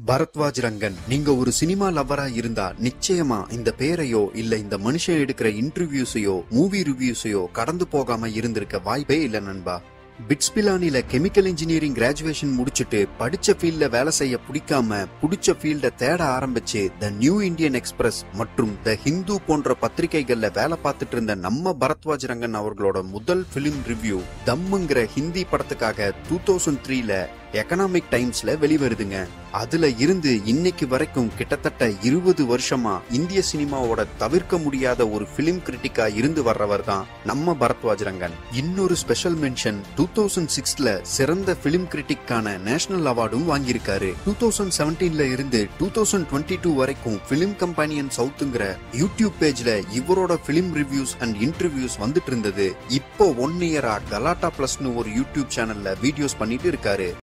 பரத்வாஜ் ரங்கன், நீங்க ஒரு சினிமா லவ்வரா இருந்தா நிச்சயமா இந்த பேரையோ இல்ல இந்த மனுஷன் எடுக்கிற இன்டர்வியூஸையோ மூவி ரிவ்யூஸையோ கடந்து போகாம இருந்திருக்க வாய்ப்பே இல்ல நண்பா. பிட்ஸ் பிலானில கெமிக்கல் இன்ஜினியரிங் கிராஜுவேஷன் முடிச்சிட்டு படிச்ச ஃபீல்ட்ல வேலை செய்ய பிடிக்காம புடிச்ச ஃபீல்ட தேட ஆரம்பிச்சு த நியூ இந்தியன் எக்ஸ்பிரஸ் மற்றும் த ஹிந்து போன்ற பத்திரிகைகள்ல வேலை பார்த்துட்டு இருந்த நம்ம பரத்வாஜ் ரங்கன் அவர்களோட முதல் பிலிம் ரிவ்யூ தம்முங்கிற ஹிந்தி படத்துக்காக 2003ல எகனாமிக் டைம்ஸ்ல வெளிவருதுங்க. அதுல இருந்து இன்னைக்கு வரைக்கும் கிட்டத்தட்ட 20 வருஷமா இந்திய சினிமாவோட தவிர்க்க முடியாத ஒரு பிலிம் கிரிட்டிக்கா இருந்து வர்றவர் தான் நம்ம பரத்வாஜ் ரங்கன். இன்னொரு ஸ்பெஷல் மென்ஷன் 2006ல சிறந்த பிலிம் கிரிட்டிக்கான நேஷனல் அவார்டும் வாங்கியிருக்காரு. 2017ல இருந்து 2022 வரைக்கும் பிலிம் கம்பெனியன் சவுத்ங்கிற யூடியூப் பேஜ்ல இவரோட பிலிம் ரிவ்யூஸ் அண்ட் இன்டர்வியூஸ் வந்துட்டு இருந்தது. இப்போ 1 இயரா கலாட்டா பிளஸ்னு ஒரு யூடியூப் சேனல்ல வீடியோஸ் பண்ணிட்டு இருக்காரு.